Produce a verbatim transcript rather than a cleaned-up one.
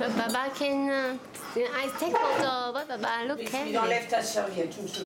Papa can uh, I take photo, but Papa look Mais at il it. enlève ta serviette, une seconde.